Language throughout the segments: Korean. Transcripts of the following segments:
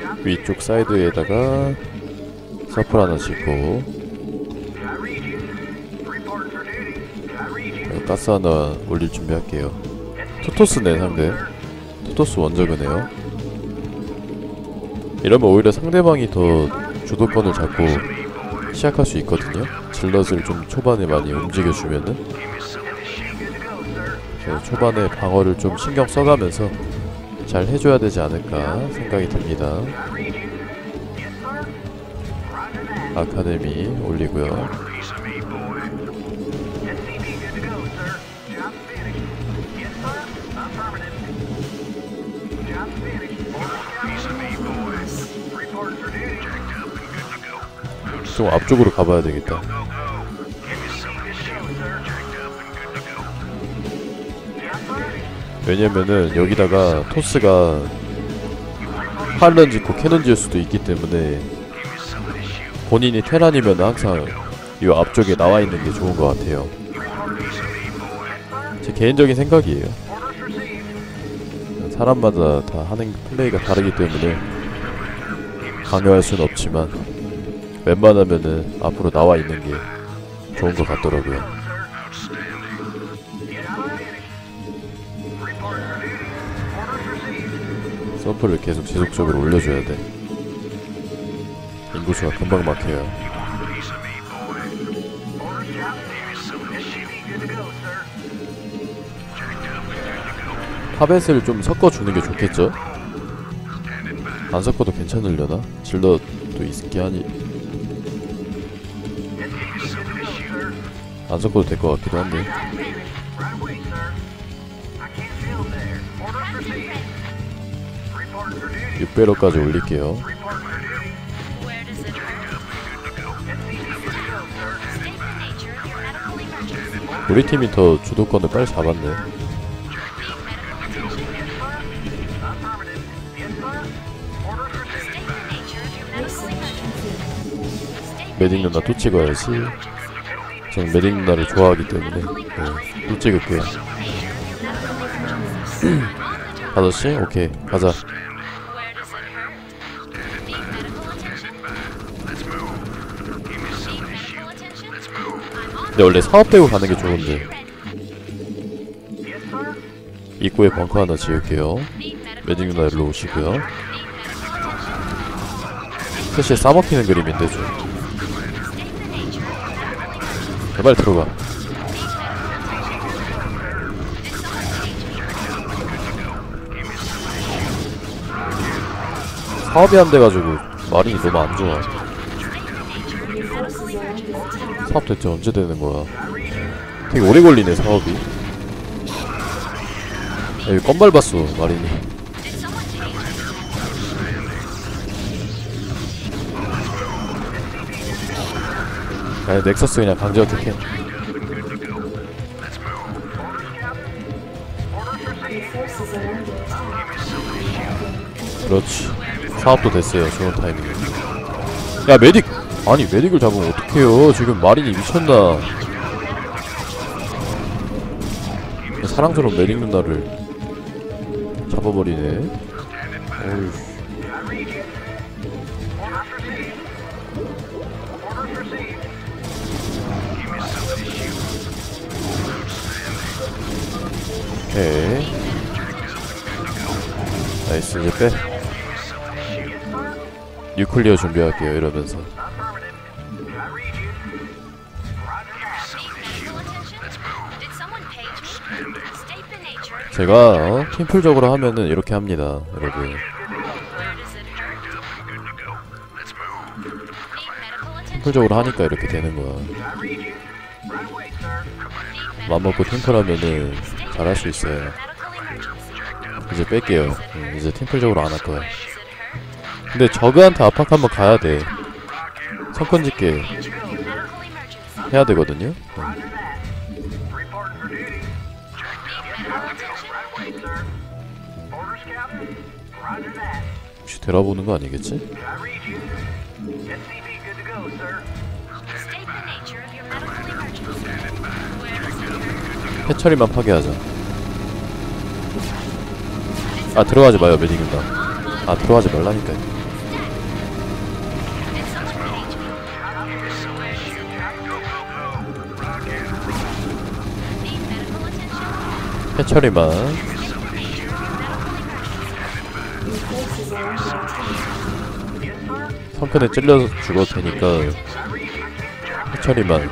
위쪽 사이드에다가 서플 하나 짓고 가스 하나 올릴 준비할게요. 투토스네 상대. 투토스 원저그네요. 이러면 오히려 상대방이 더 주도권을 잡고 시작할 수 있거든요. 질럿을 좀 초반에 많이 움직여주면은. 그래서 초반에 방어를 좀 신경 써가면서 잘 해줘야 되지 않을까 생각이 듭니다. 아카데미 올리고요. 좀 앞쪽으로 가봐야 되겠다. 왜냐면은 여기다가 토스가 팔런 짓고 캐논 지을 수도 있기 때문에 본인이 테란이면 항상 이 앞쪽에 나와있는 게 좋은 것 같아요. 제 개인적인 생각이에요. 사람마다 다 하는 플레이가 다르기 때문에 강요할 순 없지만 웬만하면은 앞으로 나와있는 게 좋은 것 같더라고요. 서플을 계속 지속적으로 올려줘야 돼. 인구수가 금방 막혀요. 파벳을 좀 섞어주는 게 좋겠죠? 안 섞어도 괜찮으려나? 질럿도 있기 하니 안 섞어도 될 것 같기도 한데. 6배럭까지 올릴게요. 우리 팀이 더 주도권을 빨리 잡았네. 메딕 누나 또 찍어야지. 저는 메딕 누나를 좋아하기 때문에 또 찍을게요. 5시? 오케이 가자. 근데 원래 사업되고 가는 게 좋은데. 입구에 벙커 하나 지을게요. 메딕 누나 일로 오시고요. 사실 싸먹히는 그림인데 좀 제발 들어가. 사업이 안 돼가지고 마린이 너무 안 좋아. 사업 대체 언제 되는 거야? 되게 오래 걸리네 사업이. 여기 껌 밟았어 마린이. 야 넥서스 그냥 강제 어택해. 그렇지. 사업도 됐어요. 좋은 타이밍. 야 메딕! 아니 메딕을 잡으면 어떡해요. 지금 마린이 미쳤나. 사랑스러운 메딕 누나를 잡아버리네. 어휴. 오케이 나이스. 이제 빼. 뉴클리어 준비할게요 이러면서. 제가 팀플적으로 하면은 이렇게 합니다 여러분. 팀플적으로 하니까 이렇게 되는 거야. 맘먹고 팀플 하면은 잘할 수 있어요. 이제 뺄게요. 이제 팀플적으로 안 할 거야. 근데 저그한테 압박 한번 가야 돼. 성권 짓게 해야 되거든요. 혹시 되라보는 거 아니겠지? 해처리만 파괴하자. 아 들어가지 마요 메딕 누나. 아 들어가지 말라니까요. 해처리만. 성큰에 찔려서 죽을 테니까 해처리만.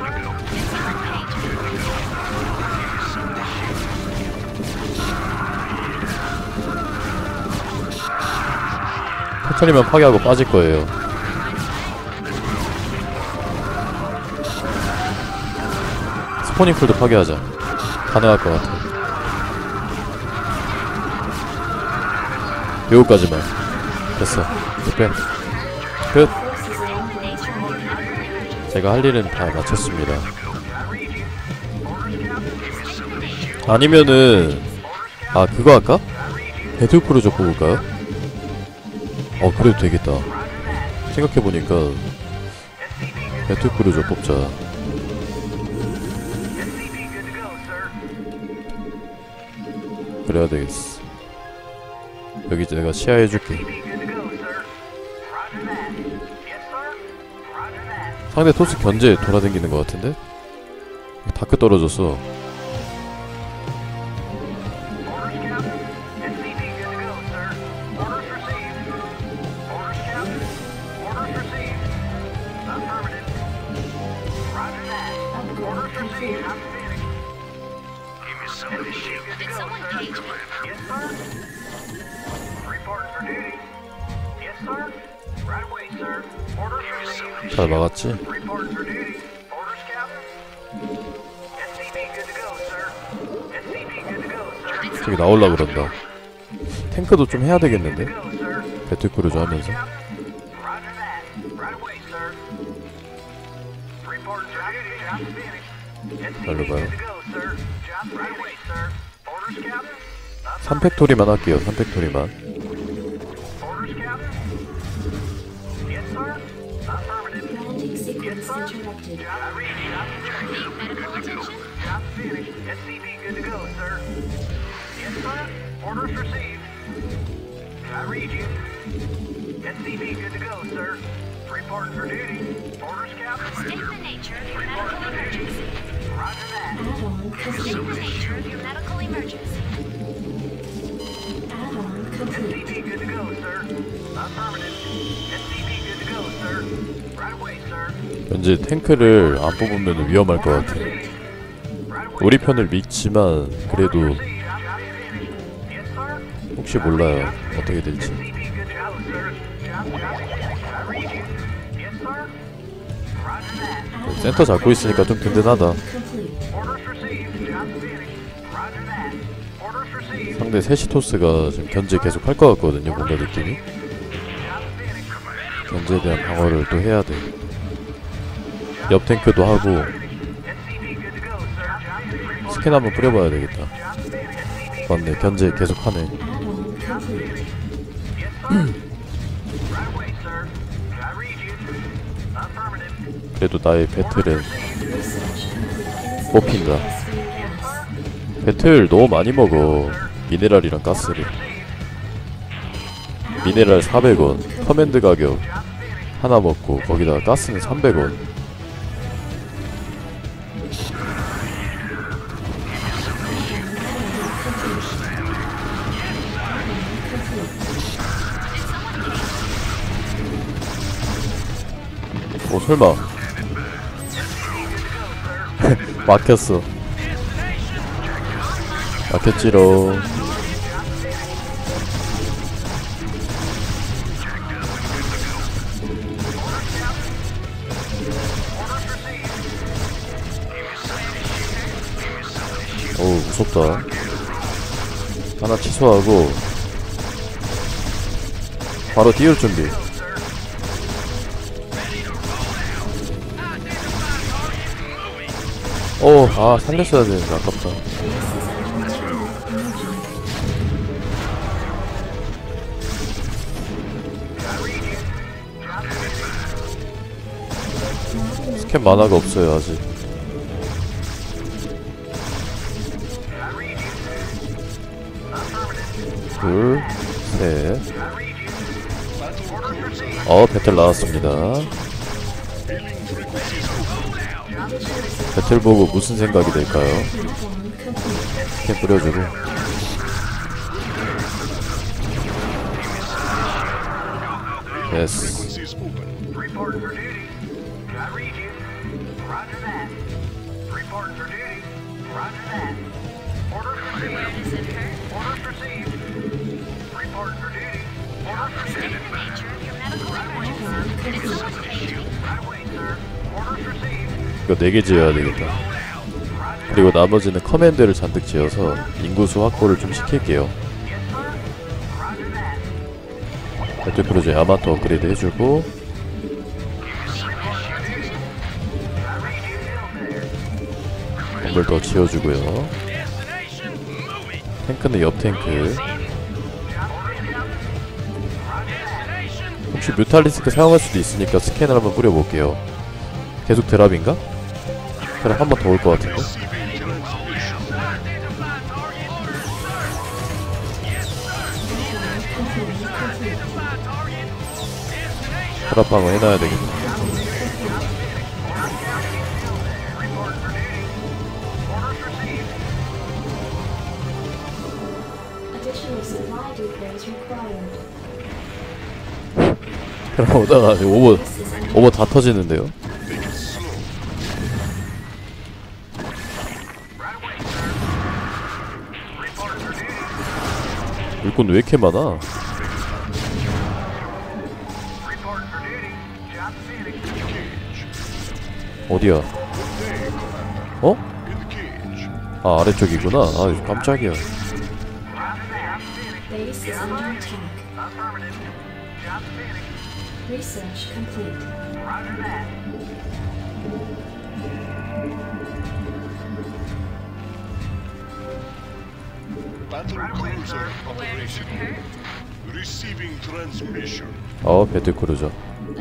해처리만 파괴하고 빠질 거예요. 스포닝풀도 파괴하자. 가능할 것 같아. 요거까지만. 됐어. 빼. 끝. 제가 할 일은 다 마쳤습니다. 아니면은 그거 할까? 배틀크루저 뽑을까요? 그래도 되겠다. 생각해보니까 배틀크루저 뽑자. 그래야 되겠어. 여기 내가 시야해줄게. 상대 토스 견제 돌아다니는 것 같은데? 다크 떨어졌어. 잘 막았지? 저기 나올라 그런다. 탱크도 좀 해야 되겠는데? 배틀크루저 하면서. 날려봐요. 3팩토리만 할게요. 3팩토리만. 왠지 탱크를 안 뽑으면 위험할 것 같아. 우리 편을 믿지만 그래도 혹시 몰라요. 어떻게 될지. 센터 잡고 있으니까 좀 든든하다. 상대 세시토스가 지금 견제 계속 할 것 같거든요. 뭔가 느낌이. 견제에 대한 방어를 또 해야 돼. 옆 탱크도 하고. 스캔 한번 뿌려봐야 되겠다. 맞네. 견제 계속 하네. 그래도 나의 배틀은 뽑힌다. 배틀 너무 많이 먹어. 미네랄이랑 가스를. 미네랄 400원, 커맨드 가격 하나 먹고 거기다가 가스는 300원. 오 설마 막혔어. 막혔지롱. 어우 무섭다. 하나 취소하고 바로 띄울 준비. 살렸어야 되는데 아깝다. 스캔 만화가 없어요 아직. 둘, 셋. 배틀 나왔습니다. 배틀 보고 무슨 생각이 들까요? 스캔 뿌려주고. 됐어. 이거 4개 지어야 되겠다. 그리고 나머지는 커맨드를 잔뜩 지어서 인구수 확보를 좀 시킬게요. 배틀크루즈 야마토 업그레이드 해주고, 건물 더 지어주고요. 탱크는 옆 탱크. 혹시 뮤탈리스크 사용할 수도 있으니까 스캔을 한번 뿌려볼게요. 계속 드랍인가? 드랍 한 번 더 올 것 같은데? 드랍 방어 해놔야 되겠다. 드랍 오다가 오버 다 터지는데요? 일꾼 왜 이렇게 많아? 어디야? 어? 아, 아래쪽이구나. 아, 깜짝이야. 배틀크루저.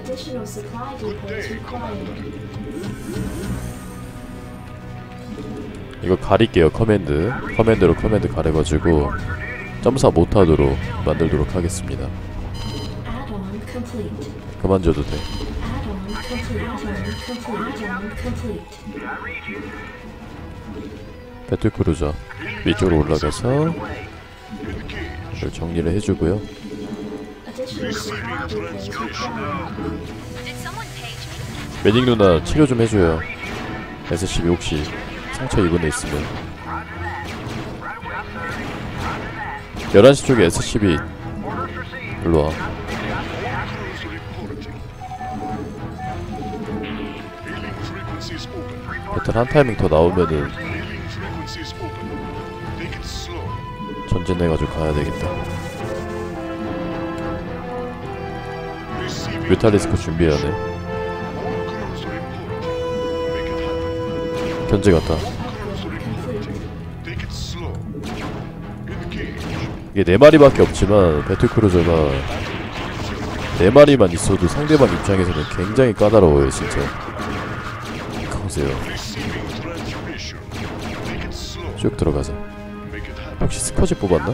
이거 가릴게요. 커맨드로 커맨드 가려가지고 점사 못하도록 만들도록 하겠습니다. 그만 줘도 돼. 배틀크루저 위쪽으로 올라가서 이걸 정리를 해주고요. 매직 누나 치료 좀 해줘요. SCB 혹시 상처 입은 애 있으면. 11시 쪽에 SCB 일로와. 배틀 한 타이밍 더 나오면은 전진해가지고 가야 되겠다. 뮤탈리스크 준비해야네. 견제 같다. 이게 4마리밖에 없지만 배틀크루저가 4마리만 있어도 상대방 입장에서는 굉장히 까다로워요. 진짜 보세요. 쭉 들어가자. 혹시 스커지 뽑았나?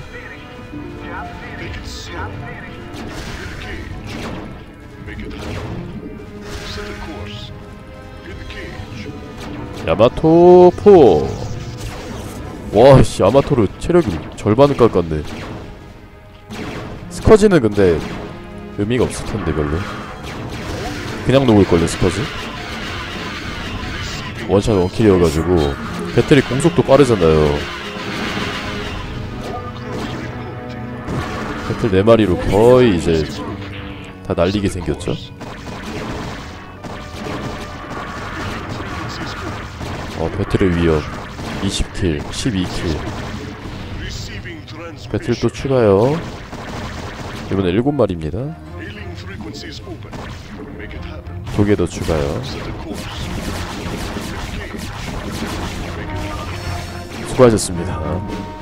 야마토 포. 와씨, 야마토로 체력이 절반을 깎았네. 스커지는 근데 의미가 없을텐데 별로. 그냥 녹을걸요 스커지? 원샷 원킬이어가지고 배터리 공속도 빠르잖아요. 배틀 4마리로 거의 이제 다 날리게 생겼죠. 배틀의 위협 20킬 12킬. 배틀 또 추가요. 이번에 7마리입니다 2개 더 추가요. 수고하셨습니다.